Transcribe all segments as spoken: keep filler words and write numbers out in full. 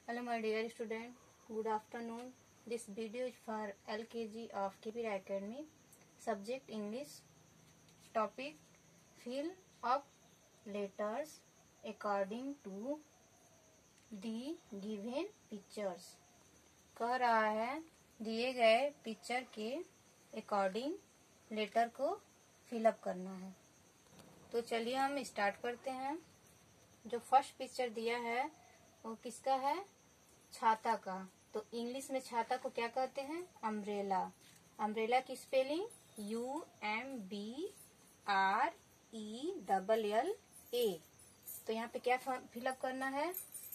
Hello my dear student, good afternoon. This video is for L K G of K P R Academy. Subject English. Topic fill up letters according to the given pictures. कह रहा है दिए गए picture के according letter को fill up करना है। तो चलिए हम स्टार्ट करते हैं। जो फर्स्ट पिक्चर दिया है वो किसका है? छाता का। तो इंग्लिश में छाता को क्या कहते हैं? अम्ब्रेला। अम्ब्रेला की spelling U M B R E double L A. तो यहाँ पे क्या फिलअप करना है?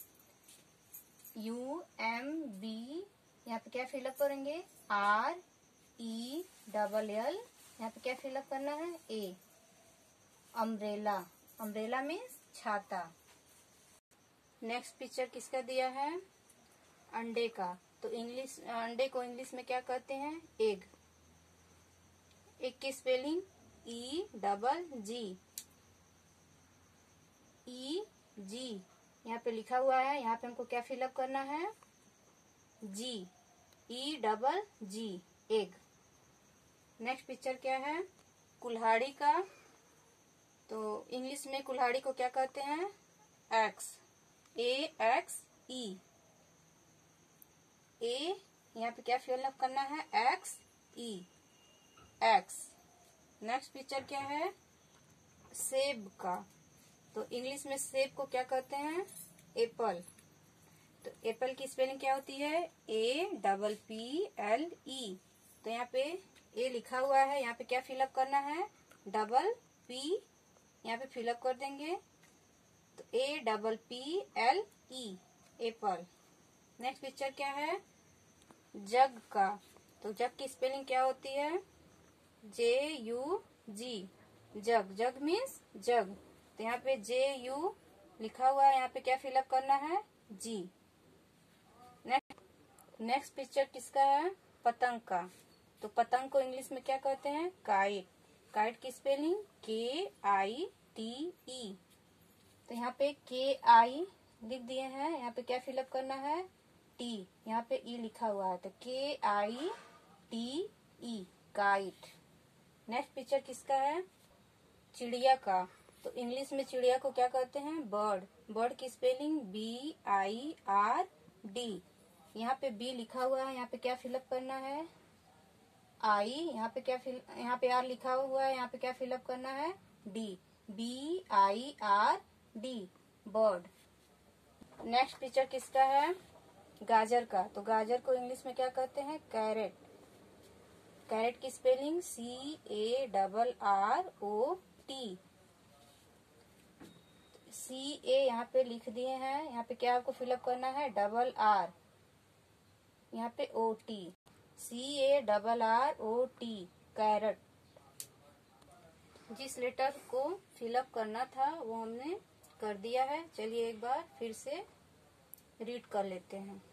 यू एम बी, यहाँ पे क्या फिलअप करेंगे? आर ई डबल एल, यहाँ पे क्या फिलअप करना है? ए। अम्ब्रेला, अम्ब्रेला मीन्स छाता। नेक्स्ट पिक्चर किसका दिया है? अंडे का। तो इंग्लिश अंडे को इंग्लिश में क्या कहते हैं? एग। एग की spelling E double G, E G यहाँ पे लिखा हुआ है। यहाँ पे हमको क्या फिलअप करना है? G, E double G, egg. Next picture क्या है? कुल्हाड़ी का। तो इंग्लिश में कुल्हाड़ी को क्या कहते हैं? एक्स, ए एक्स ई। ए यहाँ पे क्या फिलअप करना है? X E, axe. Next picture क्या है? सेब का। तो इंग्लिश में सेब को क्या कहते हैं? एप्पल। तो एप्पल की स्पेलिंग क्या होती है? A double P L E. तो यहाँ पे ए लिखा हुआ है, यहाँ पे क्या फिलअप करना है? डबल पी, यहाँ पे फिलअप कर देंगे। तो A double P L E, apple. Next picture क्या है? जग का। तो जग की स्पेलिंग क्या होती है? J U G, jug. Jug means jug. तो यहाँ पे जे यू लिखा हुआ है, यहाँ पे क्या फिलअप करना है? जी। नेक्स्ट नेक्स्ट पिक्चर किसका है? पतंग का। तो पतंग को इंग्लिश में क्या कहते हैं? काइट। काइट की स्पेलिंग के आई टी ई। तो यहाँ पे के आई लिख दिए हैं, यहाँ पे क्या फिलअप करना है? टी, यहाँ पे ई लिखा हुआ है। तो K I T E, kite. Next picture किसका है? चिड़िया का। तो इंग्लिश में चिड़िया को क्या कहते हैं? बर्ड। बर्ड की spelling B I R D. यहाँ पे बी लिखा हुआ है, यहाँ पे क्या फिलअप करना है? आई। यहाँ पे क्या फिल यहाँ पे आर लिखा हुआ है, यहाँ पे क्या फिलअप करना है? D, B I R D, bird. Next picture किसका है? गाजर का। तो गाजर को इंग्लिश में क्या कहते हैं? कैरेट। कैरेट की spelling C A double R O T. C A यहाँ पे लिख दिए हैं, यहाँ पे क्या आपको फिलअप करना है? डबल आर, यहाँ पे O T, C A double R O T, carrot. जिस लेटर को फिलअप करना था वो हमने कर दिया है। चलिए एक बार फिर से रीड कर लेते हैं।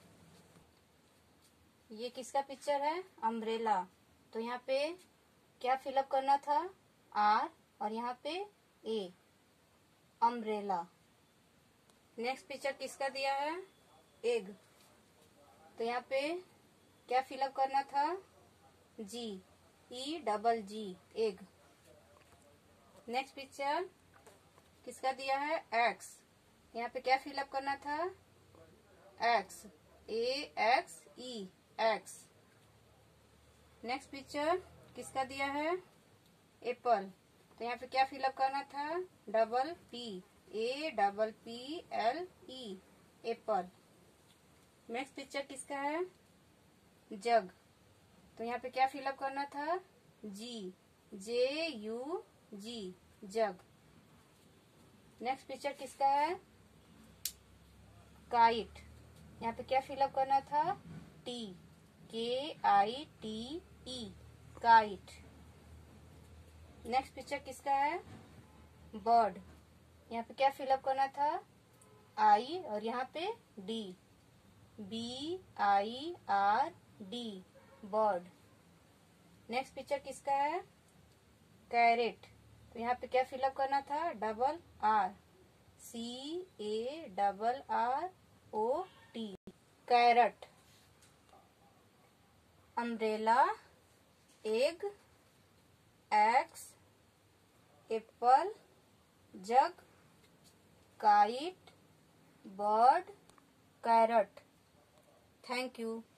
ये किसका पिक्चर है? अम्ब्रेला। तो यहाँ पे क्या फिलअप करना था? आर, और यहाँ पे ए, अम्ब्रेला। नेक्स्ट पिक्चर किसका दिया है? एग। तो यहाँ पे क्या फिलअप करना था? G, E double G, egg. Next picture किसका दिया है? एक्स। यहाँ पे क्या फिलअप करना था? X, A X E, axe. Next picture किसका दिया है? एप्पल। तो यहाँ पे क्या फिलअप करना था? Double P, A double P L E, apple. Next picture किसका है? जग। तो यहाँ पे क्या फिलअप करना था? G, J U G, jug. Next picture किसका है? काइट। यहाँ पे क्या फिलअप करना था? T, K I T E, kite. Next picture किसका है? बर्ड। यहाँ पे क्या फिलअप करना था? आई, और यहाँ पे D, B I R D, bird. Next picture किसका है? कैरेट। तो यहाँ पे क्या फिलअप करना था? Double R, C A double R O T, carrot, umbrella, egg, axe, apple, jug, kite, bird, carrot. Thank you.